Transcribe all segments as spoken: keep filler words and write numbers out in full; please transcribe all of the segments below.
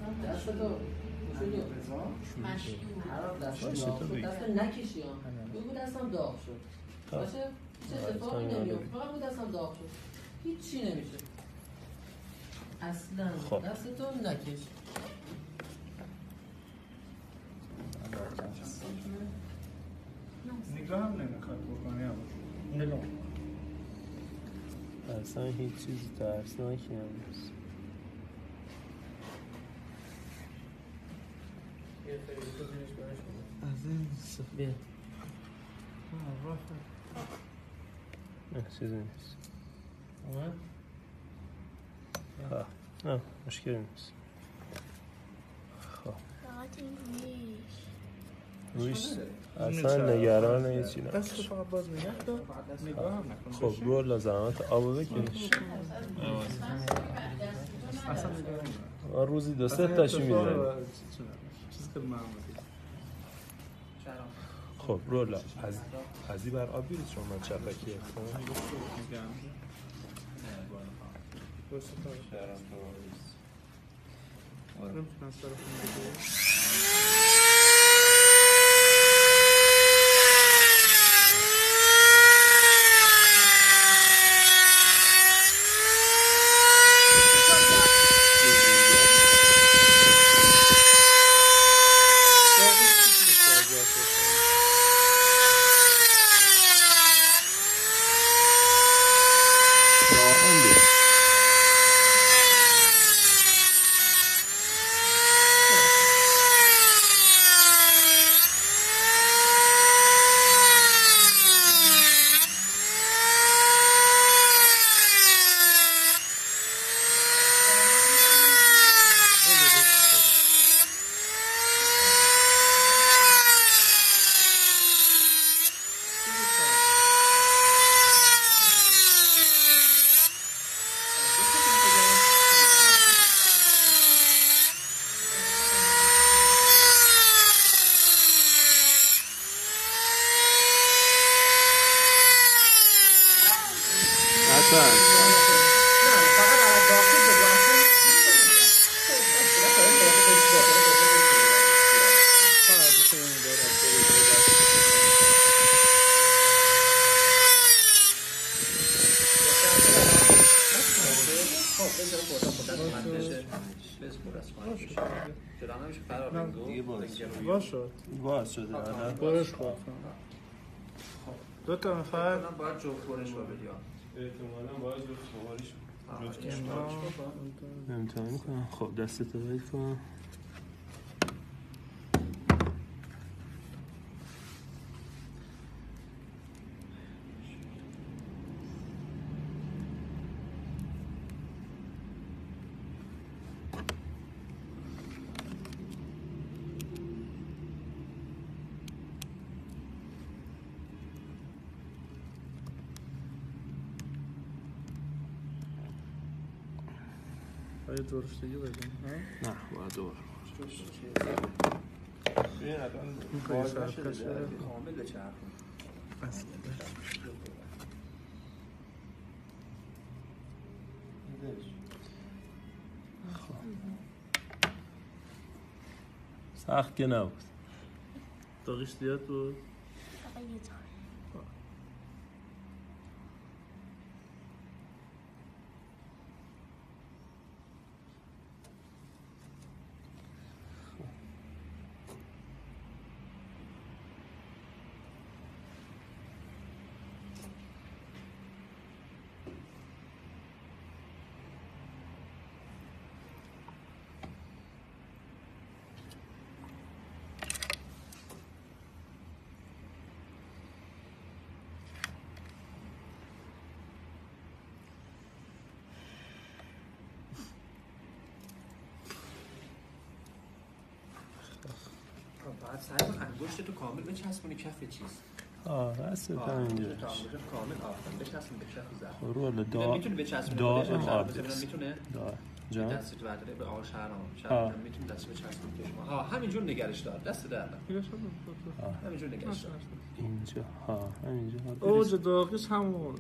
دستتو مشکوک حرف دست داغ شد دست نکشی ها بگو دستم داغ شد باشه هیچ اتفاقی نمیفته فقط بگو دستم داغ شد هیچی نمیشه اصلا دستتو نکش نگاه هم نمیخواد بکنی هم نگاه اصلا هیچ چیزی ترسناکی نمیست از این صفحه نه چیزی نیست اومد؟ نه مشکلی نیست خب فقط این رویش اصلا نگران هیچی نه دست فقط باز نگه دار نگاه هم نکن خب رو لازمات آبو بکش اصلا نگاه ما روزی دو سه تاشی میزنیم چیز که معمولی خب رولا از ازی بر آب بیرید شما من چپکی افتم باز شده آره برش کن دو تا میخواد باید جفت برش رو بدی احتمالا باید جفت بخوریش امتحان میکنم خب دستتو باید کن باید درشتگی بگیم نه باید دور ببین الان باز نشده کامل به چرخ سخت که نبود داغیش زیاد بود فقط یه جا بعد سعی کن انگشت تو کامل بچسبونی کف چیز آه دست تا اینجا کامل آفتن بچسبون به کف زد رو والا دا میتونه بچسبونه دائم آدرس میتونه دا جان دستت برداره به آقا شهرام شهرام میتونه دست بچسبونه به شما ها همینجور نگرش دار دست در همینجور نگرش دار اینجا ها همینجا اوج داغیش همون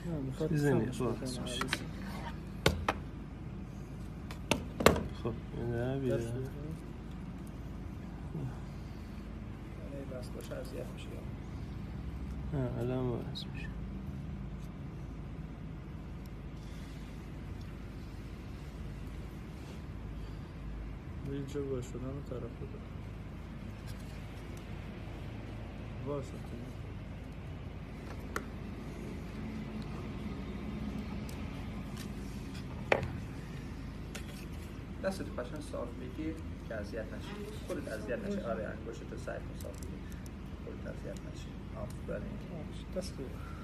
چیزی نیست باز میشه. خب نه بیاره یعنی بس باشه اذیت میشه. نه الان باز میشه. اینجا باز شدن رو طرف بده باز شدن دستت قشنگ صاف بگیر که اذیت نشی. خودت اذیت نشی. آره انگشتت سعی کن صاف بگیر. خودت اذیت نشی. آفرین. دست